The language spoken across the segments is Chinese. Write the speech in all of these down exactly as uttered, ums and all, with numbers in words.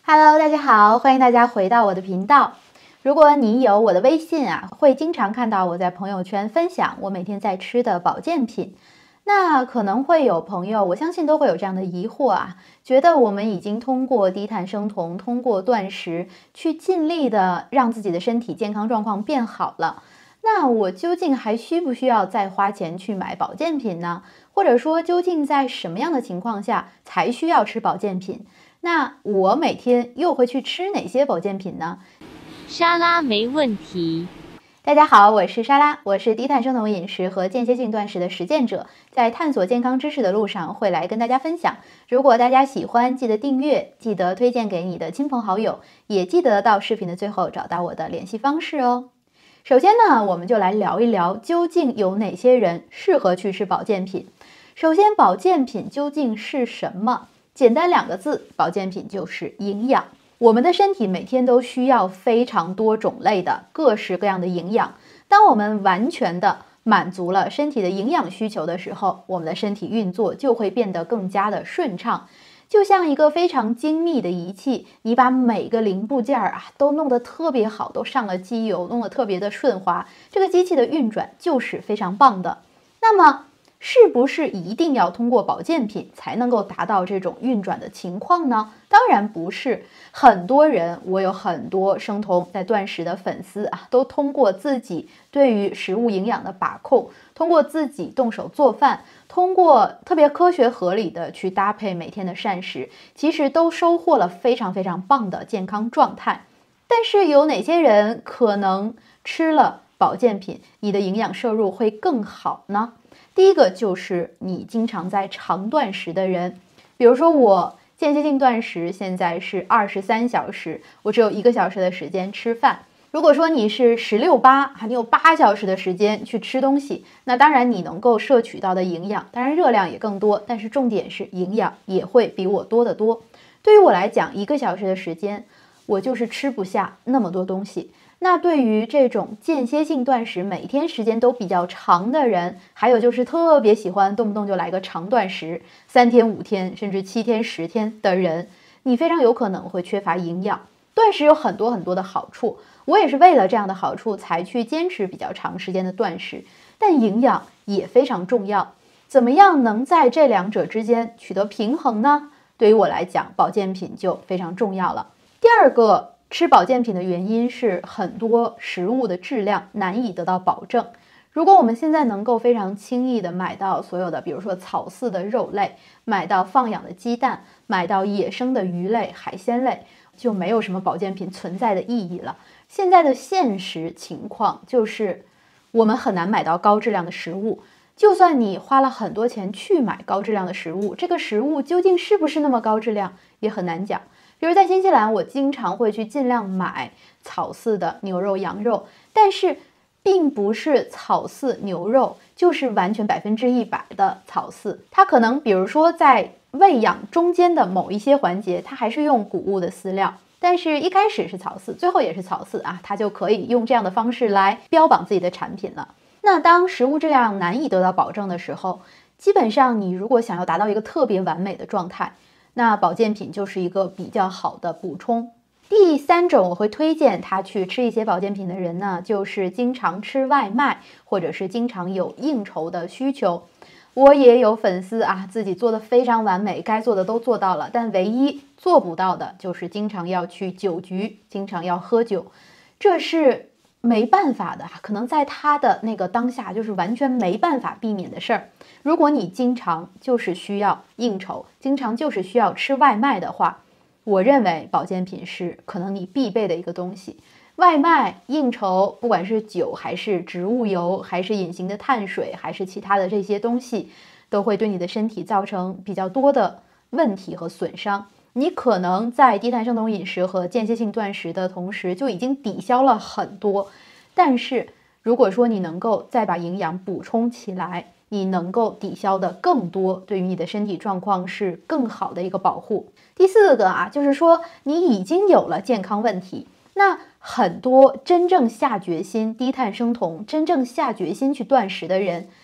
Hello， 大家好，欢迎大家回到我的频道。如果你有我的微信啊，会经常看到我在朋友圈分享我每天在吃的保健品。那可能会有朋友，我相信都会有这样的疑惑啊，觉得我们已经通过低碳生酮，通过断食，去尽力的让自己的身体健康状况变好了。那我究竟还需不需要再花钱去买保健品呢？或者说，究竟在什么样的情况下才需要吃保健品？那我每天又会去吃哪些保健品呢？ 沙拉没问题。 大家好，我是莎拉，我是低碳生酮饮食和间歇性断食的实践者，在探索健康知识的路上会来跟大家分享。如果大家喜欢，记得订阅，记得推荐给你的亲朋好友，也记得到视频的最后找到我的联系方式哦。首先呢，我们就来聊一聊究竟有哪些人适合去吃保健品。首先，保健品究竟是什么？简单两个字，保健品就是营养。我们的身体每天都需要非常多种类的各式各样的营养。当我们完全的满足了身体的营养需求的时候，我们的身体运作就会变得更加的顺畅。就像一个非常精密的仪器，你把每个零部件啊都弄得特别好，都上了机油，弄得特别的顺滑，这个机器的运转就是非常棒的。那么是不是一定要通过保健品才能够达到这种运转的情况呢？当然不是。很多人，我有很多生酮在断食的粉丝啊，都通过自己对于食物营养的把控，通过自己动手做饭，通过特别科学合理的去搭配每天的膳食，其实都收获了非常非常棒的健康状态。但是有哪些人可能吃了保健品，你的营养摄入会更好呢？第一个就是你经常在长断食的人，比如说我间歇性断食现在是二十三小时，我只有一个小时的时间吃饭。如果说你是十六八，你有八小时的时间去吃东西，那当然你能够摄取到的营养，当然热量也更多，但是重点是营养也会比我多得多。对于我来讲，一个小时的时间，我就是吃不下那么多东西。那对于这种间歇性断食，每天时间都比较长的人，还有就是特别喜欢动不动就来个长断食，三天、五天，甚至七天、十天的人，你非常有可能会缺乏营养。断食有很多很多的好处，我也是为了这样的好处才去坚持比较长时间的断食，但营养也非常重要。怎么样能在这两者之间取得平衡呢？对于我来讲，保健品就非常重要了。第二个吃保健品的原因是很多食物的质量难以得到保证。如果我们现在能够非常轻易的买到所有的，比如说草饲的肉类，买到放养的鸡蛋，买到野生的鱼类、海鲜类，就没有什么保健品存在的意义了。现在的现实情况就是我们很难买到高质量的食物，就算你花了很多钱去买高质量的食物，这个食物究竟是不是那么高质量也很难讲。比如在新西兰，我经常会去尽量买草饲的牛肉、羊肉，但是并不是草饲牛肉就是完全百分之一百的草饲，它可能比如说在喂养中间的某一些环节，它还是用谷物的饲料，但是一开始是草饲，最后也是草饲啊，它就可以用这样的方式来标榜自己的产品了。那当食物质量难以得到保证的时候，基本上你如果想要达到一个特别完美的状态，那保健品就是一个比较好的补充。第三种我会推荐他去吃一些保健品的人呢，就是经常吃外卖，或者是经常有应酬的需求。我也有粉丝啊，自己做的非常完美，该做的都做到了，但唯一做不到的就是经常要去酒局，经常要喝酒，这是没办法的，可能在他的那个当下就是完全没办法避免的事儿。如果你经常就是需要应酬，经常就是需要吃外卖的话，我认为保健品是可能你必备的一个东西。外卖、应酬，不管是酒还是植物油，还是隐形的碳水，还是其他的这些东西，都会对你的身体造成比较多的问题和损伤。你可能在低碳生酮饮食和间歇性断食的同时就已经抵消了很多，但是如果说你能够再把营养补充起来，你能够抵消的更多，对于你的身体状况是更好的一个保护。第四个啊，就是说你已经有了健康问题，那很多真正下决心低碳生酮、真正下决心去断食的人，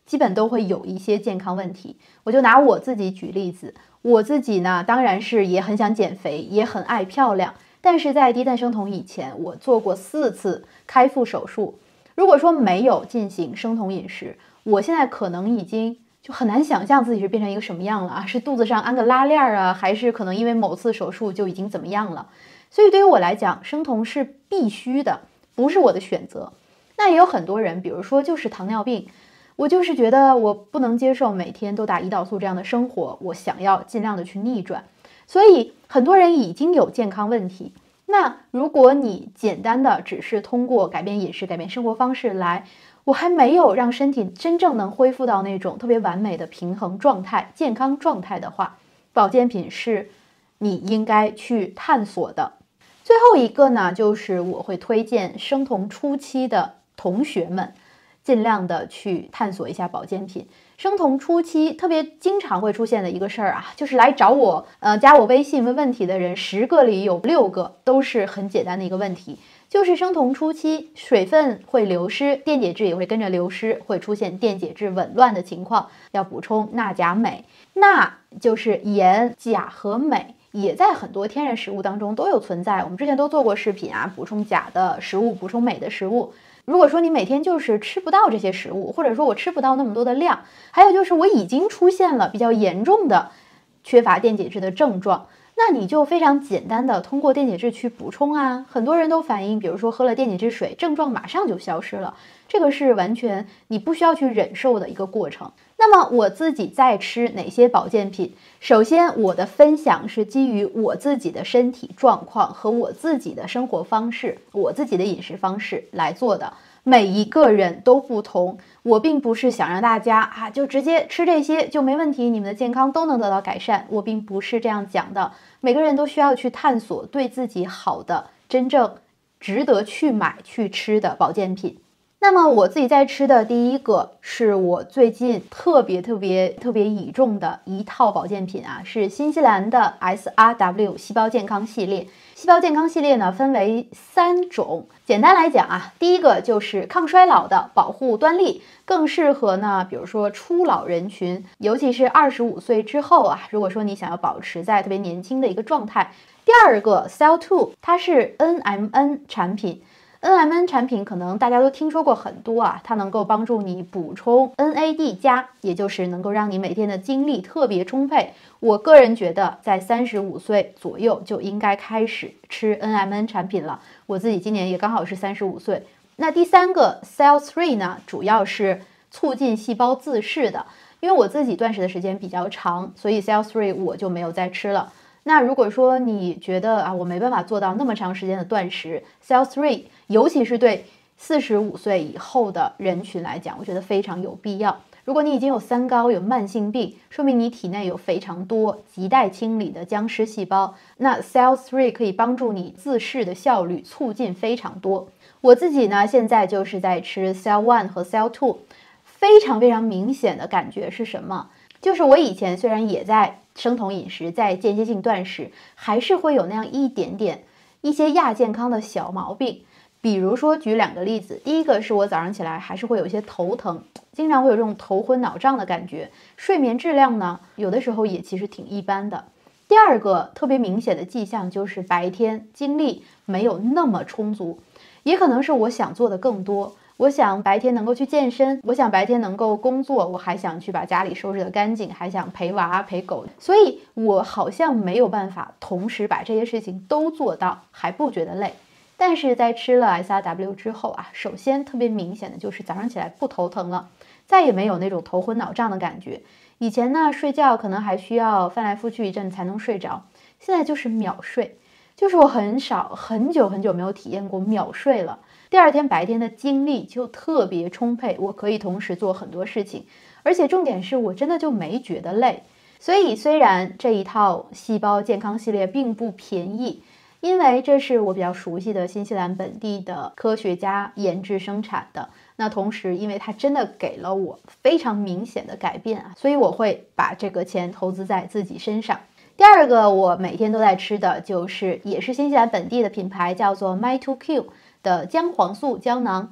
基本都会有一些健康问题。我就拿我自己举例子，我自己呢，当然是也很想减肥，也很爱漂亮，但是在低碳生酮以前，我做过四次开腹手术。如果说没有进行生酮饮食，我现在可能已经就很难想象自己是变成一个什么样了啊，是肚子上安个拉链啊，还是可能因为某次手术就已经怎么样了。所以对于我来讲，生酮是必须的，不是我的选择。那也有很多人，比如说就是糖尿病，我就是觉得我不能接受每天都打胰岛素这样的生活，我想要尽量的去逆转。所以很多人已经有健康问题，那如果你简单的只是通过改变饮食、改变生活方式来，我还没有让身体真正能恢复到那种特别完美的平衡状态、健康状态的话，保健品是你应该去探索的。最后一个呢，就是我会推荐生酮初期的同学们尽量的去探索一下保健品。生酮初期特别经常会出现的一个事儿啊，就是来找我呃加我微信问问题的人，十个里有六个都是很简单的一个问题，就是生酮初期水分会流失，电解质也会跟着流失，会出现电解质紊乱的情况，要补充钠钾镁。钠就是盐、钾和镁，也在很多天然食物当中都有存在，我们之前都做过视频啊，补充钾的食物、补充镁的食物。如果说你每天就是吃不到这些食物，或者说我吃不到那么多的量，还有就是我已经出现了比较严重的缺乏电解质的症状，那你就非常简单的通过电解质去补充啊。很多人都反映，比如说喝了电解质水，症状马上就消失了，这个是完全你不需要去忍受的一个过程。那么我自己在吃哪些保健品？首先，我的分享是基于我自己的身体状况和我自己的生活方式、我自己的饮食方式来做的。每一个人都不同，我并不是想让大家啊就直接吃这些就没问题，你们的健康都能得到改善，我并不是这样讲的。每个人都需要去探索对自己好的、真正值得去买去吃的保健品。那么我自己在吃的第一个是我最近特别特别特别倚重的一套保健品啊，是新西兰的 S R W 细胞健康系列。细胞健康系列呢分为三种，简单来讲啊，第一个就是抗衰老的保护端粒，更适合呢，比如说初老人群，尤其是二十五岁之后啊，如果说你想要保持在特别年轻的一个状态。第二个 Cell 二 它是 N M N 产品。N M N 产品可能大家都听说过很多啊，它能够帮助你补充 N A D 加，也就是能够让你每天的精力特别充沛。我个人觉得在三十五岁左右就应该开始吃 N M N 产品了，我自己今年也刚好是三十五岁。那第三个 Cell 三 呢，主要是促进细胞自噬的，因为我自己断食的时间比较长，所以 Cell 三 我就没有再吃了。那如果说你觉得啊，我没办法做到那么长时间的断食 ，Cell 三 尤其是对四十五岁以后的人群来讲，我觉得非常有必要。如果你已经有三高、有慢性病，说明你体内有非常多亟待清理的僵尸细胞，那 Cell 三 可以帮助你自噬的效率促进非常多。我自己呢，现在就是在吃 Cell 一 和 Cell 二，非常非常明显的感觉是什么？就是我以前虽然也在生酮饮食，在间歇性断食，还是会有那样一点点一些亚健康的小毛病。比如说举两个例子，第一个是我早上起来还是会有一些头疼，经常会有这种头昏脑胀的感觉，睡眠质量呢有的时候也其实挺一般的。第二个特别明显的迹象就是白天精力没有那么充足，也可能是我想做的更多，我想白天能够去健身，我想白天能够工作，我还想去把家里收拾得干净，还想陪娃陪狗，所以我好像没有办法同时把这些事情都做到，还不觉得累。但是在吃了 S R W 之后啊，首先特别明显的就是早上起来不头疼了，再也没有那种头昏脑胀的感觉。以前呢，睡觉可能还需要翻来覆去一阵才能睡着，现在就是秒睡，就是我很少很久很久没有体验过秒睡了。第二天白天的精力就特别充沛，我可以同时做很多事情，而且重点是我真的就没觉得累。所以虽然这一套细胞健康系列并不便宜，因为这是我比较熟悉的新西兰本地的科学家研制生产的，那同时因为它真的给了我非常明显的改变啊，所以我会把这个钱投资在自己身上。第二个我每天都在吃的就是也是新西兰本地的品牌，叫做 My 二 Q 的姜黄素胶囊。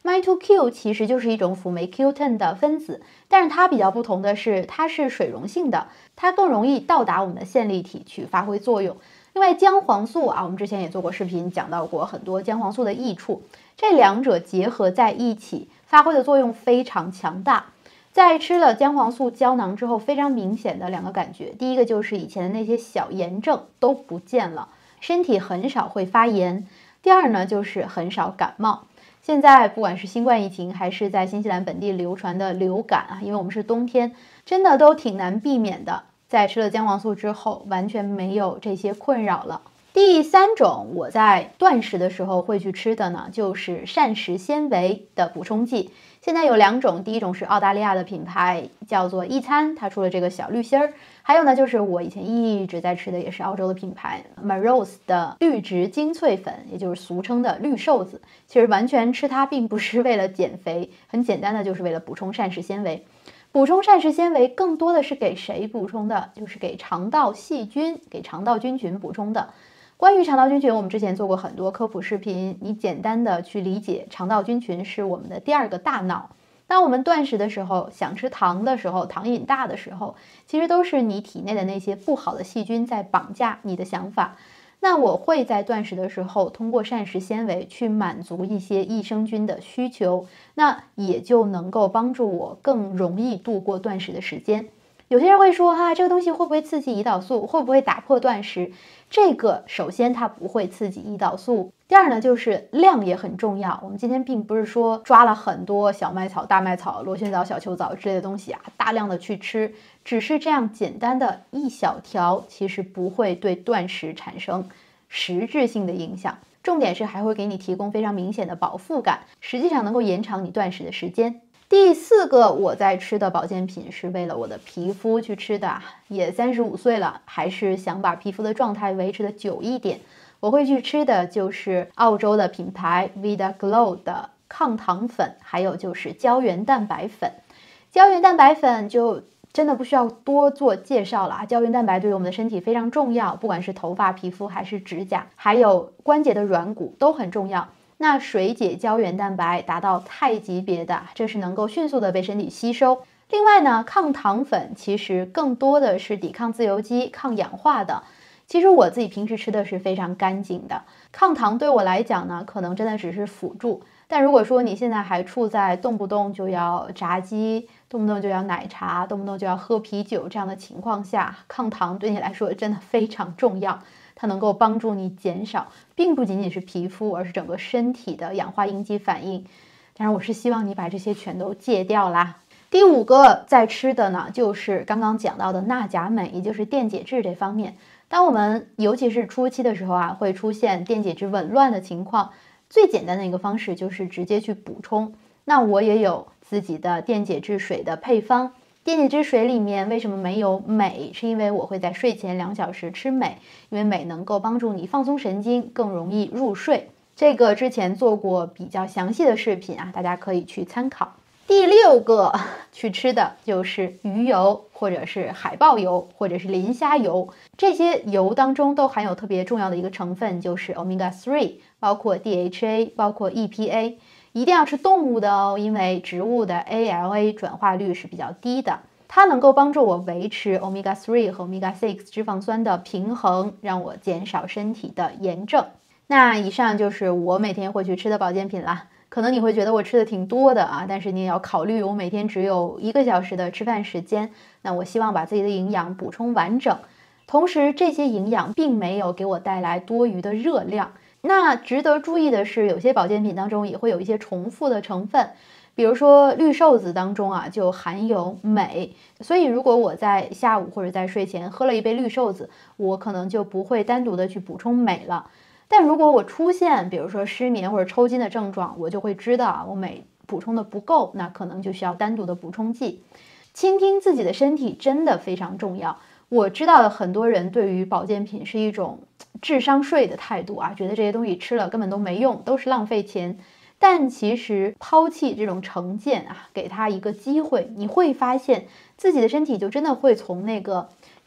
M Y two Q 其实就是一种辅酶 Q 十 的分子，但是它比较不同的是，它是水溶性的，它更容易到达我们的线粒体去发挥作用。另外，姜黄素啊，我们之前也做过视频讲到过很多姜黄素的益处，这两者结合在一起，发挥的作用非常强大。在吃了姜黄素胶囊之后，非常明显的两个感觉，第一个就是以前的那些小炎症都不见了，身体很少会发炎；第二呢，就是很少感冒。现在不管是新冠疫情，还是在新西兰本地流传的流感啊，因为我们是冬天，真的都挺难避免的。在吃了姜黄素之后，完全没有这些困扰了。第三种我在断食的时候会去吃的呢，就是膳食纤维的补充剂。现在有两种，第一种是澳大利亚的品牌，叫做一餐，它出了这个小绿心儿；还有呢，就是我以前一直在吃的，也是澳洲的品牌 Marose 的绿植精粹粉，也就是俗称的绿瘦子。其实完全吃它并不是为了减肥，很简单的就是为了补充膳食纤维。补充膳食纤维更多的是给谁补充的？就是给肠道细菌、给肠道菌群补充的。关于肠道菌群，我们之前做过很多科普视频，你简单的去理解，肠道菌群是我们的第二个大脑。当我们断食的时候，想吃糖的时候，糖瘾大的时候，其实都是你体内的那些不好的细菌在绑架你的想法。那我会在断食的时候，通过膳食纤维去满足一些益生菌的需求，那也就能够帮助我更容易度过断食的时间。有些人会说哈、啊，这个东西会不会刺激胰岛素？会不会打破断食？这个首先它不会刺激胰岛素，第二呢就是量也很重要。我们今天并不是说抓了很多小麦草、大麦草、螺旋藻、小球藻之类的东西啊，大量的去吃，只是这样简单的一小条，其实不会对断食产生实质性的影响。重点是还会给你提供非常明显的饱腹感，实际上能够延长你断食的时间。第四个我在吃的保健品是为了我的皮肤去吃的，也三十五岁了，还是想把皮肤的状态维持的久一点。我会去吃的就是澳洲的品牌 Vida Glow 的抗糖粉，还有就是胶原蛋白粉。胶原蛋白粉就真的不需要多做介绍了啊，胶原蛋白对于我们的身体非常重要，不管是头发、皮肤还是指甲，还有关节的软骨都很重要。那水解胶原蛋白达到肽级别的，这是能够迅速的被身体吸收。另外呢，抗糖粉其实更多的是抵抗自由基、抗氧化的。其实我自己平时吃的是非常干净的，抗糖对我来讲呢，可能真的只是辅助。但如果说你现在还处在动不动就要炸鸡、动不动就要奶茶、动不动就要喝啤酒这样的情况下，抗糖对你来说真的非常重要。它能够帮助你减少，并不仅仅是皮肤，而是整个身体的氧化应激反应。当然，我是希望你把这些全都戒掉啦。第五个在吃的呢，就是刚刚讲到的钠钾镁，也就是电解质这方面。当我们尤其是初期的时候啊，会出现电解质紊乱的情况，最简单的一个方式就是直接去补充。那我也有自己的电解质水的配方。电解质水里面为什么没有镁？是因为我会在睡前两小时吃镁，因为镁能够帮助你放松神经，更容易入睡。这个之前做过比较详细的视频啊，大家可以去参考。第六个去吃的就是鱼油，或者是海豹油，或者是磷虾油。这些油当中都含有特别重要的一个成分，就是 omega 三， 包括 D H A， 包括 E P A。一定要吃动物的哦，因为植物的 A L A 转化率是比较低的，它能够帮助我维持 omega 三 和 omega 六 脂肪酸的平衡，让我减少身体的炎症。那以上就是我每天会去吃的保健品啦。可能你会觉得我吃的挺多的啊，但是你也要考虑我每天只有一个小时的吃饭时间，那我希望把自己的营养补充完整，同时这些营养并没有给我带来多余的热量。那值得注意的是，有些保健品当中也会有一些重复的成分，比如说绿瘦子当中啊就含有镁，所以如果我在下午或者在睡前喝了一杯绿瘦子，我可能就不会单独的去补充镁了。但如果我出现比如说失眠或者抽筋的症状，我就会知道啊我镁补充的不够，那可能就需要单独的补充剂。倾听自己的身体真的非常重要。我知道很多人对于保健品是一种智商税的态度啊，觉得这些东西吃了根本都没用，都是浪费钱。但其实抛弃这种成见啊，给他一个机会，你会发现自己的身体就真的会从那个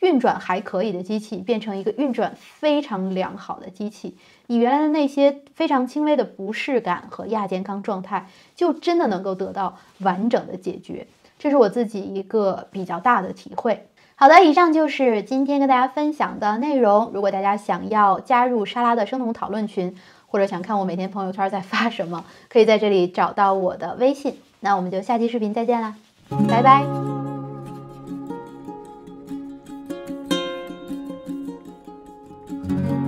运转还可以的机器变成一个运转非常良好的机器，你原来的那些非常轻微的不适感和亚健康状态就真的能够得到完整的解决，这是我自己一个比较大的体会。好的，以上就是今天跟大家分享的内容。如果大家想要加入莎拉的生酮讨论群，或者想看我每天朋友圈在发什么，可以在这里找到我的微信。那我们就下期视频再见啦，拜拜。